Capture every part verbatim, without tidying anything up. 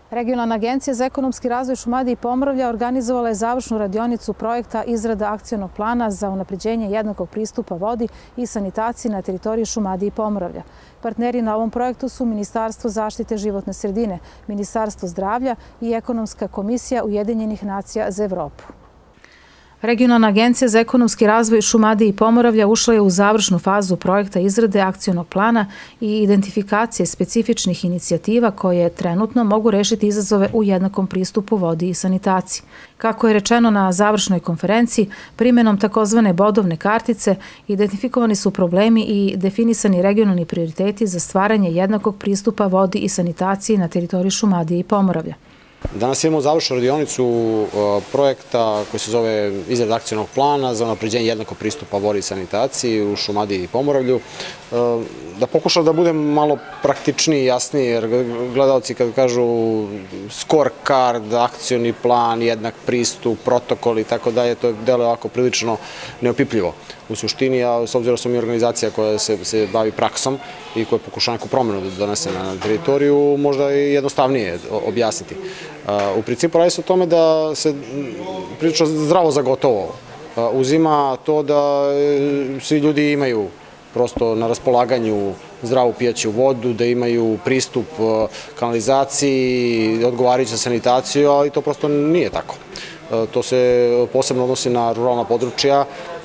Regionalna agencija za ekonomski razvoj Šumadije i Pomoravlja organizovala je završnu radionicu projekta izrada akcionog plana za unapređenje jednakog pristupa vodi i sanitaciji na teritoriji Šumadije i Pomoravlja. Partneri na ovom projektu su Ministarstvo zaštite životne sredine, Ministarstvo zdravlja i Ekonomska komisija Ujedinjenih nacija za Evropu. Regionalna agencija za ekonomski razvoj Šumadije i Pomoravlja ušla je u završnu fazu projekta izrade akcionog plana i identifikacije specifičnih inicijativa koje trenutno mogu rešiti izazove u jednakom pristupu vodi i sanitaciji. Kako je rečeno na završnoj konferenciji, primjenom takozvane bodovne kartice identifikovani su problemi i definisani regionalni prioriteti za stvaranje jednakog pristupa vodi i sanitaciji na teritoriji Šumadije i Pomoravlja. Danas imamo završnu radionicu projekta koji se zove izrada akcionog plana za unapređenje jednakog pristupa vodi i sanitaciji u Šumadiji i Pomoravlju. Da pokušam da budem malo praktičniji i jasniji, jer gledalci kad kažu scorecard, akcioni plan, jednak pristup, protokol i tako dalje, to je delo ovako prilično neopipljivo. U suštini, a s obzirom da smo mi organizacija koja se bavi praksom i koja pokuša neku promenu da donese na teritoriju, možda je jednostavnije objasniti. U principu radi se o tome da se prilično zdravo za gotovo uzima to da svi ljudi imaju prosto na raspolaganju zdravu pijaću vodu, da imaju pristup kanalizaciji, odgovarajuću sanitaciju, ali to prosto nije tako. To se posebno odnosi na ruralna područja,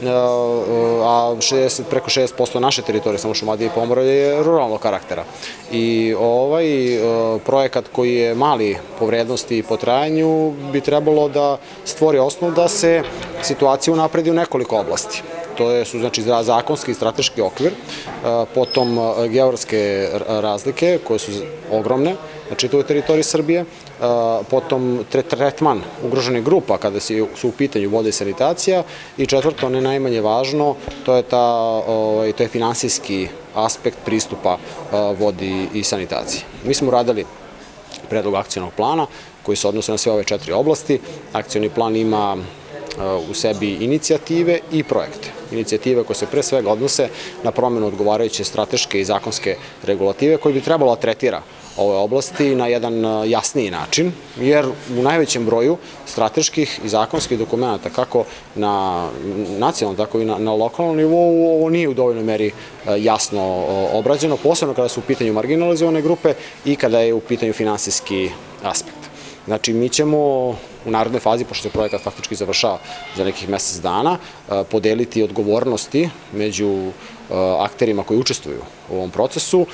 a preko šezdeset posto naše teritorije, samo Šumadije i Pomoravlja, je ruralnog karaktera. I ovaj projekat koji je mali po vrednosti i po trajanju bi trebalo da stvori osnov da se situacija unapredi u nekoliko oblasti. To su znači zakonski i strateški okvir, potom geografske razlike koje su ogromne na čitavoj teritoriji Srbije, potom tretman ugroženih grupa kada su u pitanju voda i sanitacija i četvrto, ne najmanje važno, to je to je finansijski aspekt pristupa vodi i sanitaciji. Mi smo uradili predlog akcionog plana koji se odnose na sve ove četiri oblasti. Akcioni plan ima u sebi inicijative i projekte. Inicijative koje se pre svega odnose na promjenu odgovarajuće strateške i zakonske regulative koje bi trebalo da tretira ove oblasti na jedan jasniji način, jer u najvećem broju strateških i zakonskih dokumenta, kako na nacionalnom, tako i na lokalnom nivou, ovo nije u dovoljnoj meri jasno obrađeno, posebno kada su u pitanju marginalizovane grupe i kada je u pitanju finansijski aspekt. Znači, mi ćemo u narednoj fazi, pošto se projekat faktički završava za nekih mesec dana, podeliti odgovornosti među akterima koji učestvuju u ovom procesu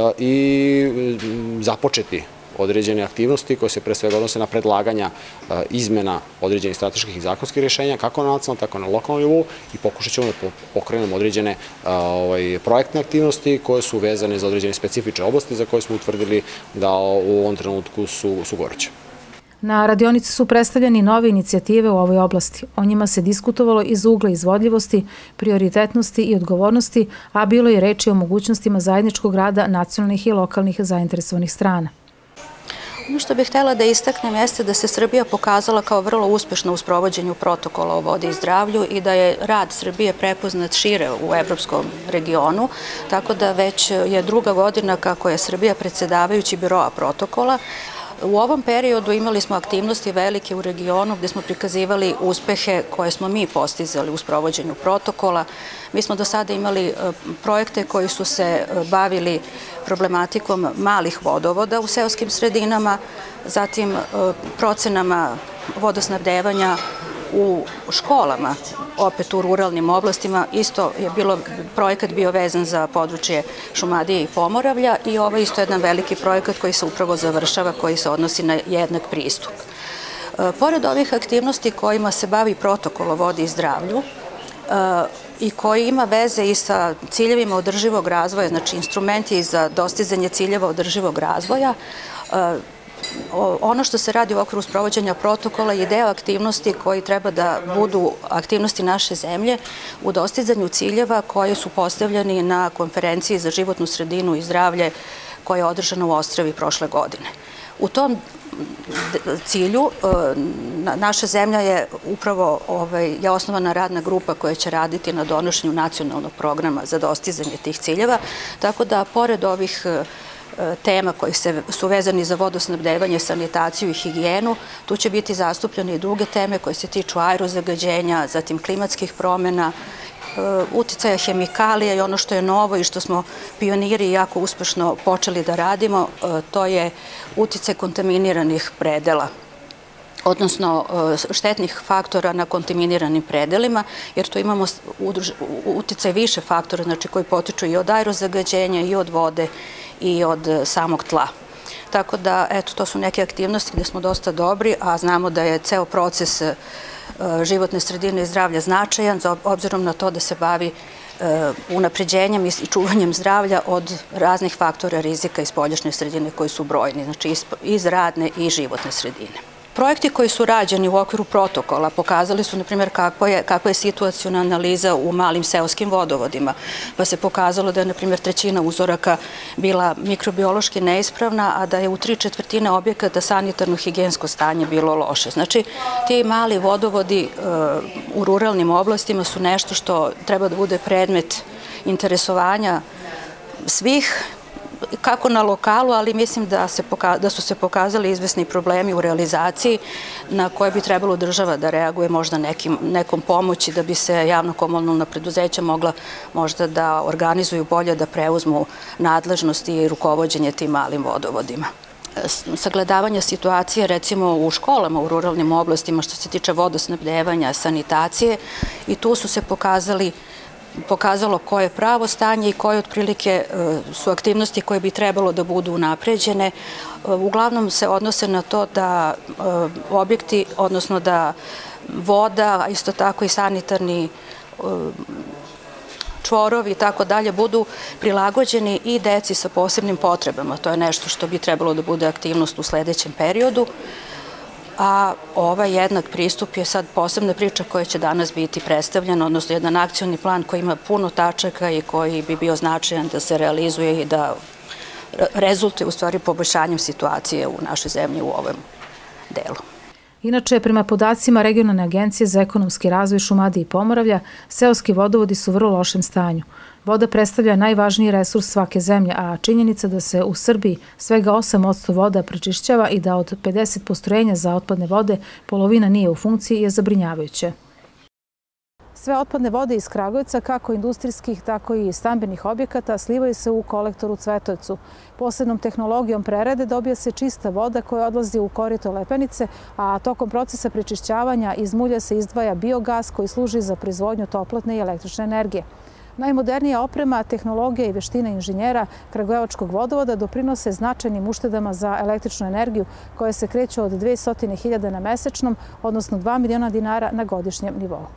i započeti određene aktivnosti koje se pre svega odnose na predlaganja izmena određenih strateških i zakonskih rješenja, kako na nacionalnom, tako i na lokalnom nivou, i pokušat ćemo da pokrenemo određene projektne aktivnosti koje su vezane za određene specifične oblasti za koje smo utvrdili da u ovom trenutku su goruće. Na radionici su predstavljeni nove inicijative u ovoj oblasti. O njima se diskutovalo iz ugla izvodljivosti, prioritetnosti i odgovornosti, a bilo je reči o mogućnostima zajedničkog rada nacionalnih i lokalnih zainteresovanih strana. Ono što bih htjela da istaknem jeste da se Srbija pokazala kao vrlo uspešna u sprovođenju protokola o vodi i zdravlju i da je rad Srbije prepoznat šire u evropskom regionu, tako da već je druga godina kako je Srbija predsjedavajući biroa protokola. U ovom periodu imali smo aktivnosti velike u regionu gdje smo prikazivali uspehe koje smo mi postizali u sprovođenju protokola. Mi smo do sada imali projekte koji su se bavili problematikom malih vodovoda u seoskim sredinama, zatim procenama vodosnabdevanja u školama, opet u ruralnim oblastima. Isto je bilo, projekat bio vezan za područje Šumadije i Pomoravlja i ovo je isto jedan veliki projekat koji se upravo završava, koji se odnosi na jednak pristup. Pored ovih aktivnosti kojima se bavi protokol o vodi i zdravlju i koji ima veze i sa ciljevima održivog razvoja, znači instrumenti za dostizanje ciljeva održivog razvoja, ono što se radi u okviru sprovođenja protokola je deo aktivnosti koji treba da budu aktivnosti naše zemlje u dostizanju ciljeva koje su postavljeni na konferenciji za životnu sredinu i zdravlje koja je održana u Ostravi prošle godine. U tom cilju naša zemlja je upravo je osnovana radna grupa koja će raditi na donošenju nacionalnog programa za dostizanje tih ciljeva, tako da pored ovih tema koji su vezani za vodosnabdevanje, sanitaciju i higijenu. Tu će biti zastupljene i druge teme koje se tiču aerozagađenja, zatim klimatskih promjena, uticaja hemikalija i ono što je novo i što smo pioniri jako uspešno počeli da radimo, to je uticaj kontaminiranih predela, odnosno štetnih faktora na kontaminiranim predelima, jer tu imamo uticaj više faktora, znači koji potiču i od aerozagađenja, i od vode, i od samog tla. Tako da, eto, to su neke aktivnosti gde smo dosta dobri, a znamo da je ceo proces životne sredine i zdravlja značajan, obzirom na to da se bavi unapređenjem i čuvanjem zdravlja od raznih faktora rizika iz spoljašnje sredine koji su brojni, znači iz radne i životne sredine. Projekti koji su rađeni u okviru protokola pokazali su, na primjer, kakva je situaciona analiza u malim seoskim vodovodima, pa se pokazalo da je, na primjer, trećina uzoraka bila mikrobiološki neispravna, a da je u tri četvrtine objekata sanitarno-higijensko stanje bilo loše. Znači, ti mali vodovodi u ruralnim oblastima su nešto što treba da bude predmet interesovanja svih, kako na lokalu, ali mislim da su se pokazali izvesni problemi u realizaciji na koje bi trebalo država da reaguje možda nekom pomoći da bi se javno-komunalna preduzeća mogla možda da organizuju bolje, da preuzmu nadležnosti i rukovođenje tim malim vodovodima. Sagledavanje situacije recimo u školama u ruralnim oblastima što se tiče vodosnabdevanja, sanitacije, i tu su se pokazali pokazalo koje je pravo stanje i koje otprilike su aktivnosti koje bi trebalo da budu unapređene. Uglavnom se odnose na to da objekti, odnosno da voda, a isto tako i sanitarni čvorovi i tako dalje budu prilagođeni i deci sa posebnim potrebama. To je nešto što bi trebalo da bude aktivnost u sledećem periodu. A ovaj jednak pristup je sad posebna priča koja će danas biti predstavljena, odnosno jedan akcioni plan koji ima puno tačaka i koji bi bio značajan da se realizuje i da rezultuje u stvari poboljšanjem situacije u našoj zemlji u ovom delu. Inače, prema podacima Regionalne agencije za ekonomski razvoj Šumadije i Pomoravlja, seoski vodovodi su u vrlo lošem stanju. Voda predstavlja najvažniji resurs svake zemlje, a činjenica da se u Srbiji svega osam posto voda prečišćava i da od pedeset postrojenja za otpadne vode polovina nije u funkciji je zabrinjavajuće. Sve otpadne vode iz Kragujevca, kako industrijskih, tako i stambenih objekata, slivaju se u kolektor u Cvetovcu. Posebnom tehnologijom prerade dobija se čista voda koja odlazi u korito Lepenice, a tokom procesa prečišćavanja iz mulja se izdvaja biogas koji služi za proizvodnju toplotne i električne energije. Najmodernija oprema, tehnologija i veština inženjera Kragujevačkog vodovoda doprinose značajnim uštedama za električnu energiju koje se kreću od dvesta hiljada na mesečnom, odnosno dva miliona dinara na godišnjem nivou.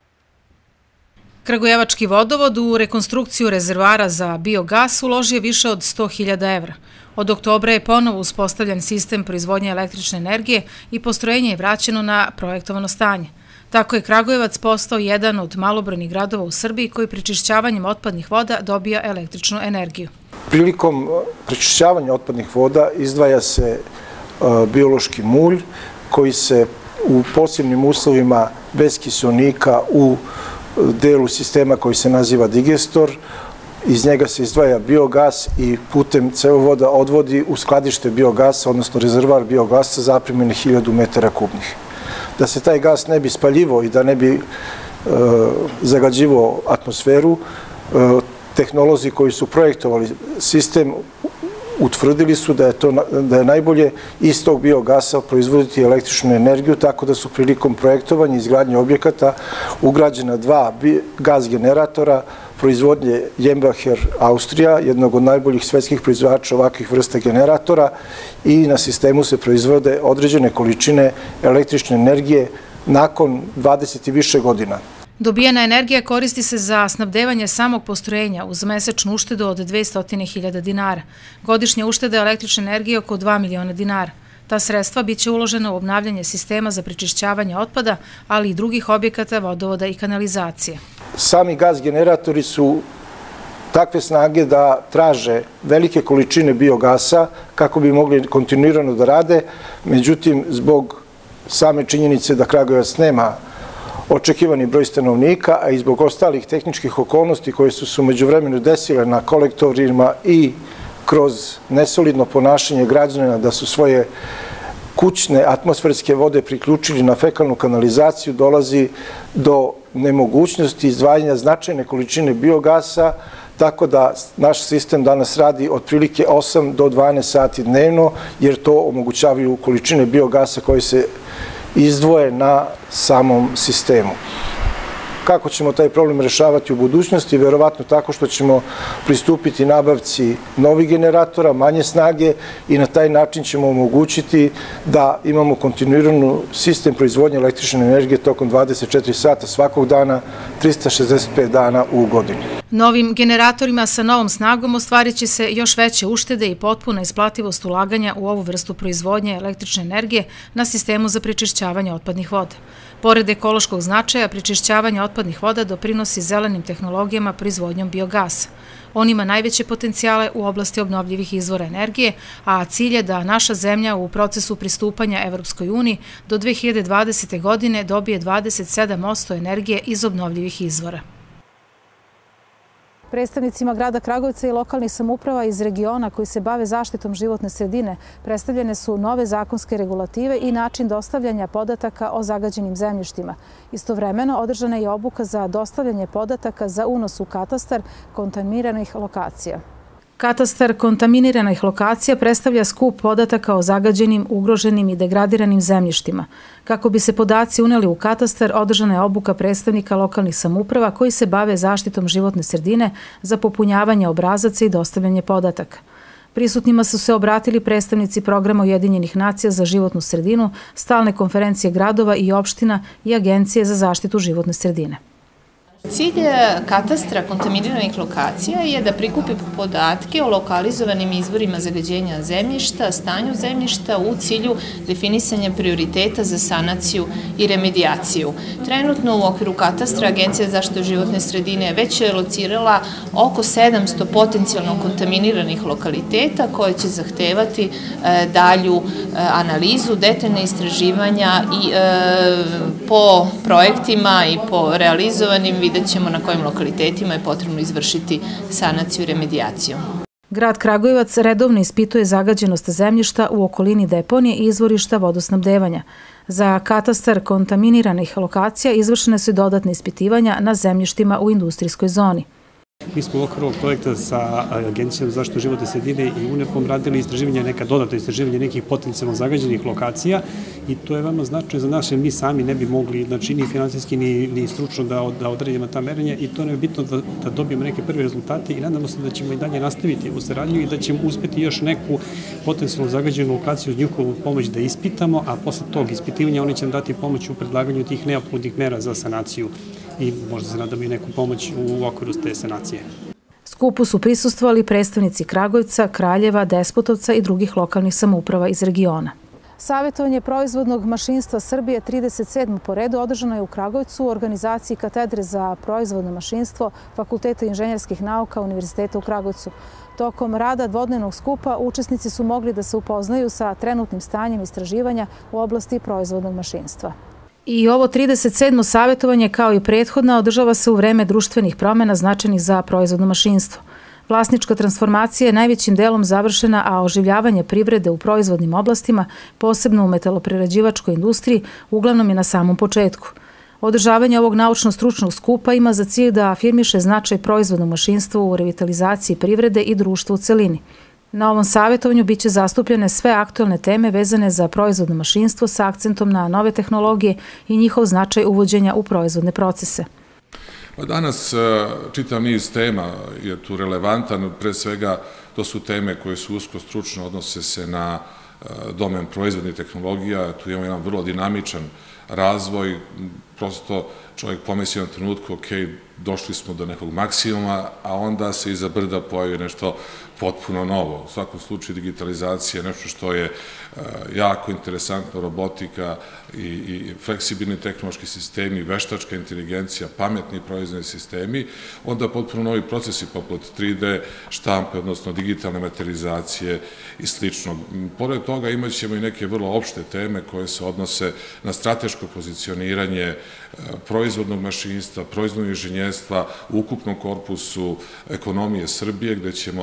Kragujevački vodovod u rekonstrukciju rezervoara za biogas uložio više od sto hiljada evra. Od oktobra je ponovo uspostavljen sistem proizvodnje električne energije i postrojenje je vraćeno na projektovano stanje. Tako je Kragujevac postao jedan od malobrojnih gradova u Srbiji koji prečišćavanjem otpadnih voda dobija električnu energiju. Prilikom prečišćavanja otpadnih voda izdvaja se biološki mulj koji se u posebnim uslovima bez kiseonika u delu sistema koji se naziva digestor, iz njega se izdvaja biogas i putem cevovoda odvodi u skladište biogasa, odnosno rezervoar biogasa zapremljene hiljadu metara kubnih. Da se taj gas ne bi spaljivo i da ne bi zagađivo atmosferu, tehnolozi koji su projektovali sistem utvrdili su da je, to, da je najbolje iz tog biogasa proizvoditi električnu energiju, tako da su prilikom projektovanja i izgradnje objekata ugrađena dva gas generatora proizvodnje Jembacher Austrija, jednog od najboljih svetskih proizvođača ovakvih vrsta generatora, i na sistemu se proizvode određene količine električne energije nakon dvadeset i više godina. Dobijena energija koristi se za snabdevanje samog postrojenja uz mesečnu uštedu od dvesta hiljada dinara. Godišnja ušteda električne energije oko dva miliona dinara. Ta sredstva biće uložena u obnavljanje sistema za prečišćavanje otpada, ali i drugih objekata, vodovoda i kanalizacije. Sami gas generatori su takve snage da traže velike količine biogasa kako bi mogli kontinuirano da rade, međutim, zbog same činjenice da Kragujevac nema očekivani broj stanovnika, a i zbog ostalih tehničkih okolnosti koje su se umeđu vremenu desile na kolektorima i kroz nesolidno ponašanje građana da su svoje kućne atmosferske vode priključili na fekalnu kanalizaciju, dolazi do nemogućnosti izdvajanja značajne količine biogasa, tako da naš sistem danas radi otprilike osam do dvanaest sati dnevno, jer to omogućavaju količine biogasa koje se izdvoje na samom sistemu. Kako ćemo taj problem rešavati u budućnosti? Verovatno tako što ćemo pristupiti nabavci novih generatora, manje snage i na taj način ćemo omogućiti da imamo kontinuiranu sistem proizvodnje električne energije tokom dvadeset četiri sata svakog dana, trista šezdeset pet dana u godini. Novim generatorima sa novom snagom ostvarit će se još veće uštede i potpuna isplativost ulaganja u ovu vrstu proizvodnje električne energije na sistemu za prečišćavanje otpadnih voda. Pored ekološkog značaja, prečišćavanje otpadnih voda doprinosi zelenim tehnologijama proizvodnjom biogasa. On ima najveće potencijale u oblasti obnovljivih izvora energije, a cilj je da naša zemlja u procesu pristupanja Evropskoj uniji do dve hiljade dvadesete. godine dobije dvadeset sedam posto energije iz obnovljivih izvora. Predstavnicima grada Kragujevca i lokalnih samouprava iz regiona koji se bave zaštitom životne sredine predstavljene su nove zakonske regulative i način dostavljanja podataka o zagađenim zemljištima. Istovremeno održana je obuka za dostavljanje podataka za unos u katastar kontaminiranih lokacija. Katastar kontaminiranih lokacija predstavlja skup podataka o zagađenim, ugroženim i degradiranim zemljištima. Kako bi se podaci uneli u katastar, održana je obuka predstavnika lokalnih samouprava koji se bave zaštitom životne sredine za popunjavanje obrazaca i dostavljanje podataka. Prisutnima su se obratili predstavnici programa Ujedinjenih nacija za životnu sredinu, stalne konferencije gradova i opština i Agencije za zaštitu životne sredine. Cilj katastra kontaminiranih lokacija je da prikupi podatke o lokalizovanim izvorima zagađenja zemljišta, stanju zemljišta u cilju definisanja prioriteta za sanaciju i remedijaciju. Trenutno u okviru katastra Agencija za zaštitu životne sredine već je locirala oko sedamsto potencijalno kontaminiranih lokaliteta koje će zahtevati dalju analizu, detaljne istraživanja i po projektima i po realizovanim vidjet ćemo na kojim lokalitetima je potrebno izvršiti sanaciju i remedijaciju. Grad Kragujevac redovno ispituje zagađenost zemljišta u okolini deponije i izvorišta vodosnabdevanja. Za katastar kontaminiranih lokacija izvršene su dodatne ispitivanja na zemljištima u industrijskoj zoni. Mi smo u okviru ovog projekta sa Agencijom za zaštitu životne sredine i U N E P-om radili istraživanje, neka dodatno istraživanje nekih potencijalno zagađenih lokacija i to je veoma značajno za nas, jer mi sami ne bi mogli, znači ni finansijski ni stručno da odredimo ta merenja i to nam je bitno da dobijemo neke prve rezultate i nadamo se da ćemo i dalje nastaviti u saradnju i da ćemo uspeti još neku potencijalno zagađenu lokaciju uz njihovu pomoć da ispitamo, a posle tog ispitivanja oni će nam dati pomoć u predlaganju tih neophodnih mera za sanaciju i možda se nadamo i neku pomoć u okviru te sanacije. Skupu su prisustvovali predstavnici Kragujevca, Kraljeva, Despotovca i drugih lokalnih samouprava iz regiona. Savjetovanje proizvodnog mašinstva Srbije trideset sedmo po redu održano je u Kragujevcu u organizaciji Katedre za proizvodno mašinstvo Fakulteta inženjerskih nauka Univerziteta u Kragujevcu. Tokom rada dvodnevnog skupa učesnici su mogli da se upoznaju sa trenutnim stanjem istraživanja u oblasti proizvodnog mašinstva. I ovo trideset sedmo savjetovanje, kao i prethodna, održava se u vreme društvenih promjena značajnih za proizvodno mašinstvo. Vlasnička transformacija je najvećim delom završena, a oživljavanje privrede u proizvodnim oblastima, posebno u metaloprerađivačkoj industriji, uglavnom je na samom početku. Održavanje ovog naučno-stručnog skupa ima za cilj da afirmiše značaj proizvodnog mašinstva u revitalizaciji privrede i društva u celini. Na ovom savjetovanju biće zastupljene sve aktualne teme vezane za proizvodno mašinstvo sa akcentom na nove tehnologije i njihov značaj uvođenja u proizvodne procese. Danas čitav niz tema je tu relevantan, pre svega to su teme koje su usko stručno, odnose se na domen proizvodnih tehnologija, tu imamo jedan vrlo dinamičan razvoj, prosto čovjek pomisli na trenutku, ok, došli smo do nekog maksimuma, a onda se iza brda pojavi nešto potpuno novo. U svakom slučaju digitalizacija je nešto što je jako interesantno, robotika i fleksibilni tehnološki sistemi, veštačka inteligencija, pametni proizvodni sistemi, onda potpuno novi procesi poput tri D štampe, odnosno digitalne materializacije i slično. Pored toga imat ćemo i neke vrlo opšte teme koje se odnose na strateško pozicioniranje proizvodnog mašinstva, proizvodnog inženjerstva u ukupnom korpusu ekonomije Srbije, gde ćemo zapravo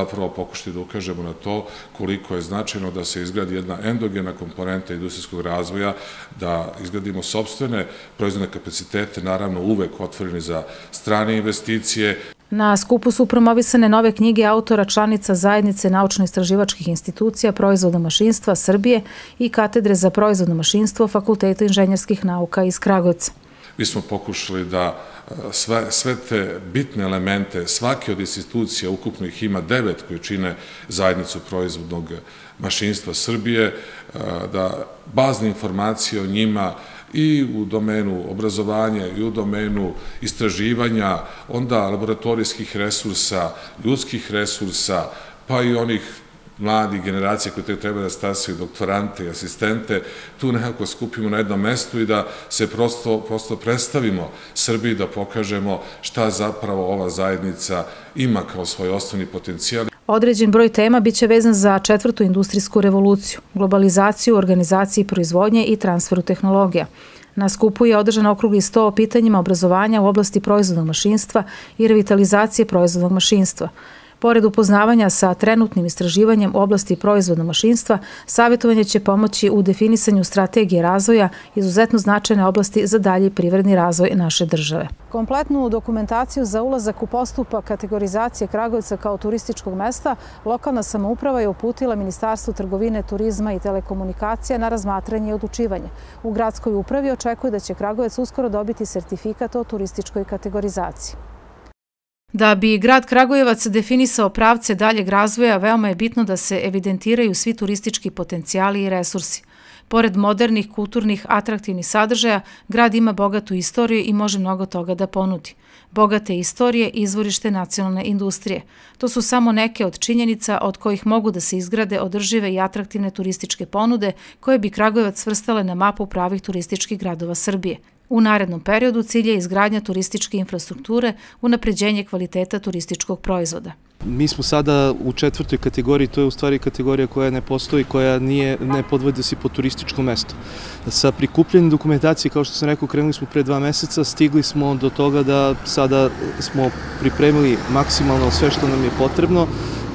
zapravo pokušati da ukažemo na to koliko je značajno da se izgradi jedna endogena komponenta industrijskog razvoja, da izgradimo sopstvene proizvodne kapacitete, naravno uvek otvoreni za strane investicije. Na skupu su promovisane nove knjige autora članica Zajednice naučno-istraživačkih institucija proizvodno mašinstva Srbije i Katedre za proizvodno mašinstvo Fakulteta inženjerskih nauka iz Kragujevca. Mi smo pokušali da sve, sve te bitne elemente, svake od institucija, ukupno ih ima devet koji čine Zajednicu proizvodnog mašinstva Srbije, da bazne informacije o njima i u domenu obrazovanja i u domenu istraživanja, onda laboratorijskih resursa, ljudskih resursa, pa i onih mladih generacija koje treba da stasaju doktorante i asistente, tu nekako skupimo na jednom mestu i da se prosto, prosto predstavimo Srbiji, da pokažemo šta zapravo ova zajednica ima kao svoj osnovni potencijal. Određen broj tema biće vezan za četvrtu industrijsku revoluciju, globalizaciju, organizaciji proizvodnje i transferu tehnologija. Na skupu je održan okrugli sto o pitanjima obrazovanja u oblasti proizvodnog mašinstva i revitalizacije proizvodnog mašinstva. Pored upoznavanja sa trenutnim istraživanjem u oblasti proizvodnog mašinstva, savjetovanje će pomoći u definisanju strategije razvoja izuzetno značajne oblasti za dalji privredni razvoj naše države. Kompletnu dokumentaciju za ulazak u postupak kategorizacije Kragujevca kao turističkog mesta lokalna samouprava je uputila Ministarstvu trgovine, turizma i telekomunikacija na razmatranje i odlučivanje. U gradskoj upravi očekuju da će Kragujevac uskoro dobiti sertifikat o turističkoj kategorizaciji. Da bi grad Kragujevac definisao pravce daljeg razvoja, veoma je bitno da se evidentiraju svi turistički potencijali i resursi. Pored modernih, kulturnih, atraktivnih sadržaja, grad ima bogatu istoriju i može mnogo toga da ponudi. Bogate istorije i izvorište nacionalne industrije. To su samo neke od činjenica od kojih mogu da se izgrade održive i atraktivne turističke ponude koje bi Kragujevac svrstale na mapu pravih turističkih gradova Srbije. U narednom periodu cilj je izgradnja turističke infrastrukture, unapređenje kvaliteta turističkog proizvoda. Mi smo sada u četvrtoj kategoriji, to je u stvari kategorija koja ne postoji, koja nije, ne podvodi se po turističkom mestu. Sa prikupljenjem dokumentacije, kao što sam rekao, krenuli smo pre dva meseca, stigli smo do toga da sada smo pripremili maksimalno sve što nam je potrebno.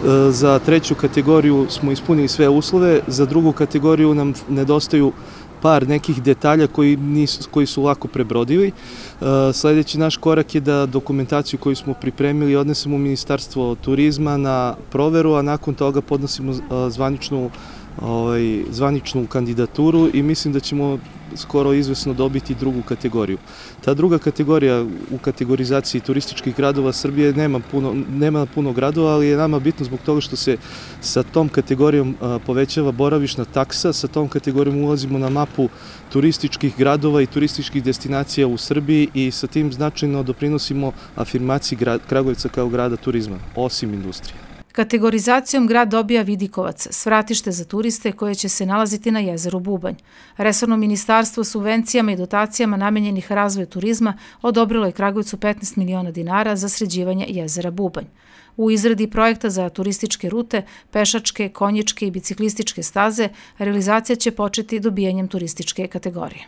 Za treću kategoriju smo ispunili sve uslove, za drugu kategoriju nam nedostaju par nekih detalja koji, nisu, koji su lako prebrodivi. Sljedeći naš korak je da dokumentaciju koju smo pripremili odnesemo u Ministarstvo turizma na proveru, a nakon toga podnosimo zvaničnu, ovaj, zvaničnu kandidaturu i mislim da ćemo skoro izvesno dobiti drugu kategoriju. Ta druga kategorija u kategorizaciji turističkih gradova Srbije nema puno, nema puno gradova, ali je nama bitno zbog toga što se sa tom kategorijom povećava boravišna taksa, sa tom kategorijom ulazimo na mapu turističkih gradova i turističkih destinacija u Srbiji i sa tim značajno doprinosimo afirmaciji Kragujevca kao grada turizma, osim industrije. Kategorizacijom grad dobija Vidikovac, svratište za turiste koje će se nalaziti na jezeru Bubanj. Resorno ministarstvo subvencijama i dotacijama namenjenih razvoju turizma odobrilo je Kragujevcu petnaest miliona dinara za sređivanje jezera Bubanj. U izradi projekta za turističke rute, pešačke, konjičke i biciklističke staze, realizacija će početi dobijanjem turističke kategorije.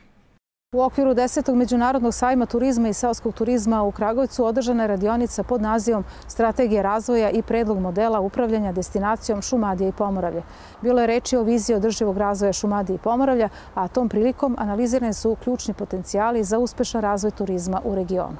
U okviru desetog Međunarodnog sajma turizma i seoskog turizma u Kragujevcu održana je radionica pod nazivom Strategija razvoja i predlog modela upravljanja destinacijom Šumadija i Pomoravlje. Bilo je reči o viziji održivog razvoja Šumadije i Pomoravlja, a tom prilikom analizirani su ključni potencijali za uspešan razvoj turizma u regionu.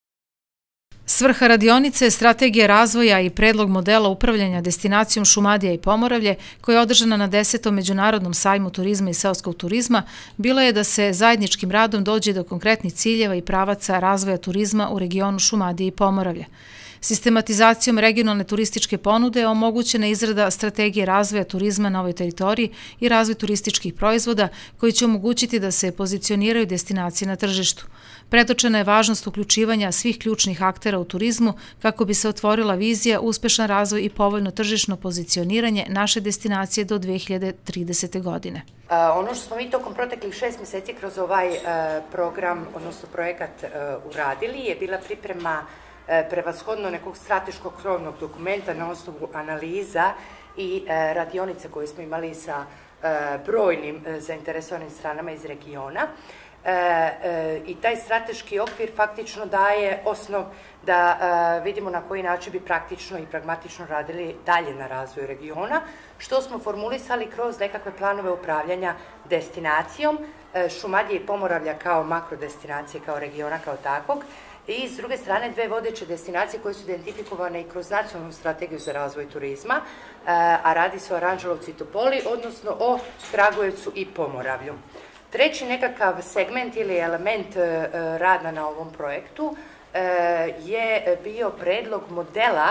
Svrha radionice je strategija razvoja i predlog modela upravljanja destinacijom Šumadija i Pomoravlje, koja je održana na desetom Međunarodnom sajmu turizma i seoskog turizma, bila je da se zajedničkim radom dođe do konkretnih ciljeva i pravaca razvoja turizma u regionu Šumadije i Pomoravlje. Sistematizacijom regionalne turističke ponude omogućena je izrada strategije razvoja turizma na ovoj teritoriji i razvoj turističkih proizvoda koji će omogućiti da se pozicioniraju destinacije na tržištu. Pretočena je važnost uključivanja svih ključnih aktera u turizmu kako bi se otvorila vizija, uspešan razvoj i povoljno tržišno pozicioniranje naše destinacije do dve hiljade tridesete. godine. Ono što smo mi tokom proteklih šest meseci kroz ovaj program, odnosno projekat uradili, je bila priprema prevashodno nekog strateškog krovnog dokumenta na osnovu analiza i radionice koje smo imali sa brojnim zainteresovanim stranama iz regiona. i taj strateški okvir faktično daje osnov da vidimo na koji način bi praktično i pragmatično radili dalje na razvoju regiona, što smo formulisali kroz nekakve planove upravljanja destinacijom Šumadije i Pomoravlja kao makrodestinacije, kao regiona kao takvog, i s druge strane dve vodeće destinacije koje su identifikovane i kroz nacionalnu strategiju za razvoj turizma, a radi se o Aranđelovcu i Topoli, odnosno o Kragujevcu i Pomoravlju. Treći nekakav segment ili element rada na ovom projektu je bio predlog modela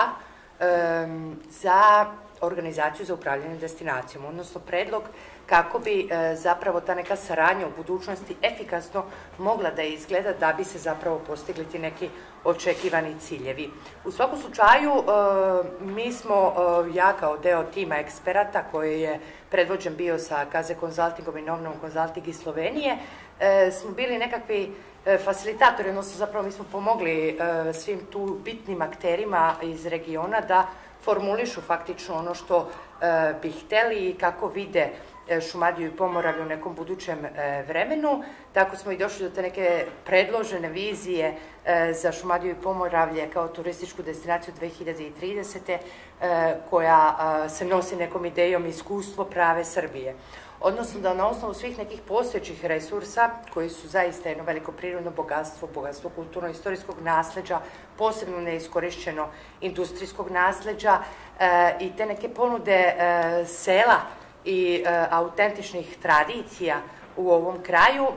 za organizaciju za upravljanje destinacijom, odnosno predlog kako bi zapravo ta neka saradnja u budućnosti efikasno mogla da izgleda da bi se zapravo postigli ti neki očekivani ciljevi. U svakom slučaju, mi smo, ja kao deo tima eksperata koji je predvođen bio sa Kaze Konzaltingom i Novnom Konzalting iz Slovenije, smo bili nekakvi facilitatori, odnosno zapravo mi smo pomogli svim tu bitnim akterima iz regiona da formulišu faktično ono što bi hteli i kako vide Šumadiju i Pomoravlju u nekom budućem vremenu. Tako smo i došli do te neke predložene vizije za Šumadiju i Pomoravlje kao turističku destinaciju dve hiljade tridesete. koja se nosi nekom idejom iskustvo prave Srbije. Odnosno da na osnovu svih nekih postojećih resursa, koji su zaista jedno veliko prirodno bogatstvo, bogatstvo kulturno-istorijskog nasleđa, posebno neiskorišćeno industrijskog nasleđa i te neke ponude sela i autentičnih tradicija u ovom kraju,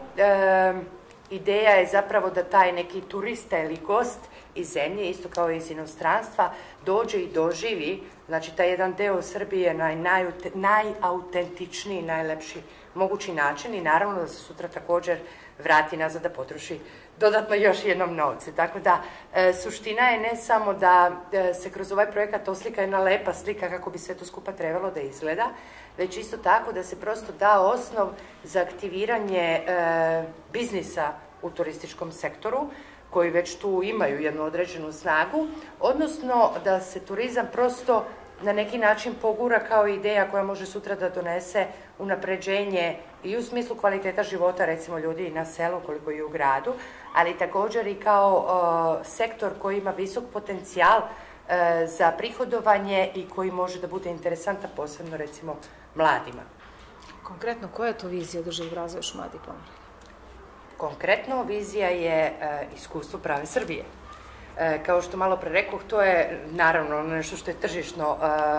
ideja je zapravo da taj neki turista ili gost iz zemlje, isto kao iz inostranstva, dođe i doživi, znači taj jedan deo Srbije na najautentičniji, najlepši mogući način i naravno da se sutra također vrati nazad da potroši dodatno još jednom novce. Tako da suština je ne samo da se kroz ovaj projekat oslika jedna lepa slika kako bi sve to skupa trebalo da izgleda, već isto tako da se prosto da osnov za aktiviranje biznisa u turističkom sektoru, koji već tu imaju jednu određenu snagu, odnosno da se turizam prosto na neki način pogura kao ideja koja može sutra da donese unapređenje i u smislu kvaliteta života, recimo ljudi na selu koliko i u gradu, ali također i kao sektor koji ima visok potencijal za prihodovanje i koji može da bude interesantan posebno recimo mladima. Konkretno, koja je to vizija održivog razvoja Šumadije i Pomoravlja? Konkretno, vizija je iskustvo prave Srbije. Kao što malo pre rekoh, to je naravno nešto što je tržišno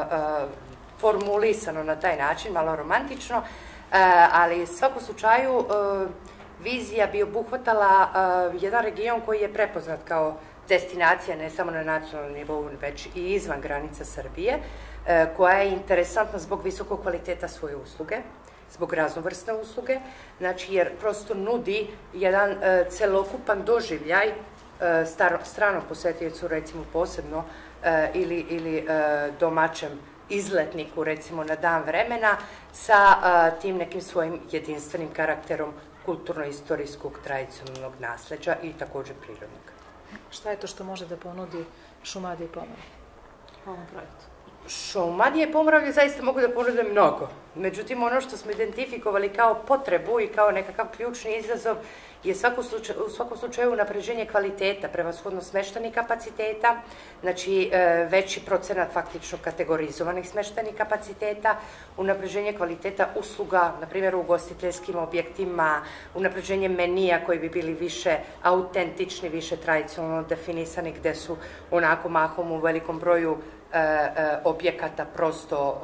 formulisano na taj način, malo romantično, ali u svakom slučaju vizija bi obuhvatala jedan region koji je prepoznat kao destinacija ne samo na nacionalnom nivou, već i izvan granica Srbije, koja je interesantna zbog visokog kvaliteta svoje usluge, zbog raznovrsne usluge, znači jer prosto nudi jedan celokupan doživljaj stranom posetiocu, recimo posebno, ili domaćem izletniku, recimo na dan vremena, sa tim nekim svojim jedinstvenim karakterom kulturno-istorijskog tradicionalnog nasleđa i također prirodnog. Šta je to što može da ponudi Šumadija i Pomoravlje u ovom projektu? Šumadije i Pomoravlje zaista mogu da ponude mnogo. Međutim, ono što smo identifikovali kao potrebu i kao nekakav ključni izazov je u svakom slučaju unapređenje kvaliteta, prevashodno smeštajnih kapaciteta, znači veći procenat faktično kategorizovanih smeštajnih kapaciteta, unapređenje kvaliteta usluga, na primjer u ugostiteljskim objektima, unapređenje menija koji bi bili više autentični, više tradicionalno definisani, gde su onako mahom u velikom broju objekata prosto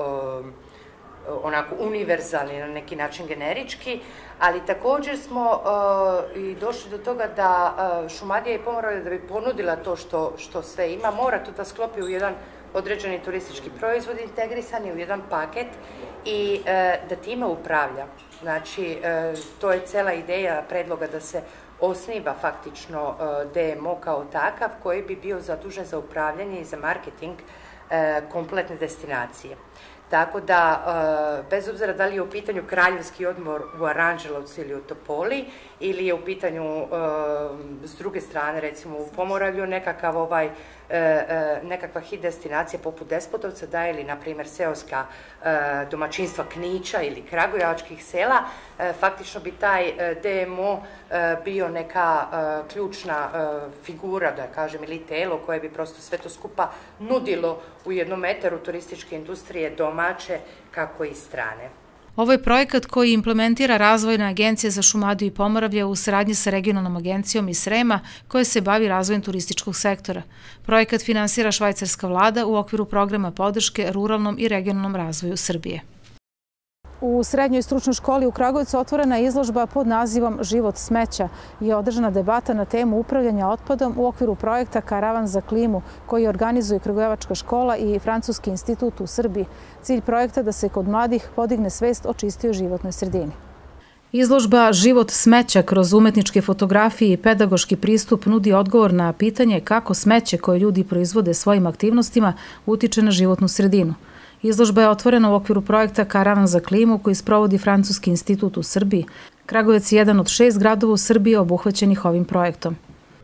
onako univerzalni, na neki način generički, ali također smo i došli do toga da Šumadija i Pomoravlje, da bi ponudila to što sve ima, mora to da sklopi u jedan određeni turistički proizvod integrisani u jedan paket i da time upravlja. Znači, to je cela ideja predloga da se osniva faktično D M O kao takav koji bi bio zadužen za upravljanje i za marketing kompletne destinacije. Tako da, bez obzira da li je u pitanju kraljevski odmor u Aranđelovcu ili u Topoli, ili je u pitanju s druge strane, recimo u Pomoravlju, nekakav ovaj, nekakva hit destinacija poput Despotovca, da, ili, na primjer, seoska domaćinstva Knića ili kragujevačkih sela, faktično bi taj D M O bio neka ključna figura, da kažem, ili telo koje bi prosto sve to skupa nudilo u jednom meteru turističke industrije domaće, kako i strane. Ovo je projekat koji implementira Razvojna agencija za Šumadiju i Pomoravlje u saradnji sa regionalnom agencijom iz Srema koja se bavi razvojem turističkog sektora. Projekat finansira švajcarska vlada u okviru programa podrške ruralnom i regionalnom razvoju Srbije. U Srednjoj stručnoj školi u Kragujevcu otvorena je izložba pod nazivom Život smeća i održana debata na temu upravljanja otpadom u okviru projekta Karavan za klimu koji organizuje Kragujevačka škola i Francuski institut u Srbiji. Cilj projekta je da se kod mladih podigne svest o čistijoj životnoj sredini. Izložba Život smeća kroz umetničke fotografije i pedagoški pristup nudi odgovor na pitanje kako smeće koje ljudi proizvode svojim aktivnostima utiče na životnu sredinu. Izložba je otvorena u okviru projekta Karavan za klimu koji sprovodi Francuski institut u Srbiji. Kragujevac je jedan od šest gradova u Srbiji obuhvaćenih ovim projektom.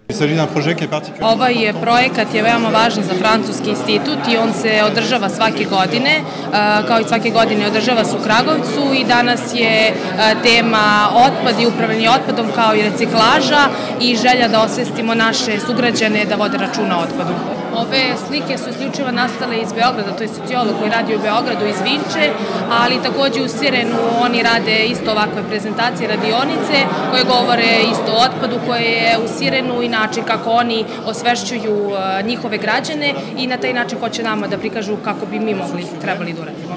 Ovaj projekat je veoma važan za Francuski institut i on se održava svake godine, kao i svake godine održava se u Kragujevcu i danas je tema otpad i upravljanje otpadom kao i reciklaža i želja da osvestimo naše sugrađane da vode računa o otpadu. Ove slike su isključivo nastale iz Beograda, to je sociolog koji radi u Beogradu, iz Vinče, ali takođe u Sirenu oni rade isto ovakve prezentacije, radionice koje govore isto o otpadu koje je u Sirenu i način kako oni osvešćuju njihove građane i na taj način hoće nama da prikažu kako bi mi mogli, trebali da uradimo.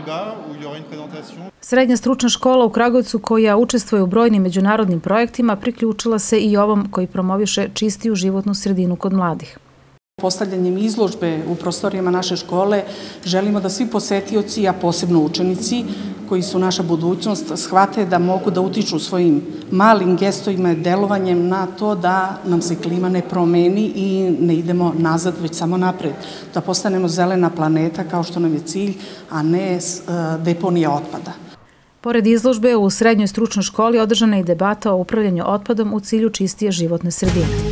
Srednja stručna škola u Kragujevcu koja učestvuje u brojnim međunarodnim projektima priključila se i ovom koji promoviše čistiju životnu sredinu kod mladih. Postavljanjem izložbe u prostorijama naše škole želimo da svi posetioci, a posebno učenici koji su naša budućnost, shvate da mogu da utiču svojim malim gestovima i delovanjem na to da nam se klima ne promeni i ne idemo nazad, već samo napred. Da postanemo zelena planeta kao što nam je cilj, a ne deponija otpada. Pored izložbe u Srednjoj stručnoj školi održana je i debata o upravljanju otpadom u cilju čistije životne sredine.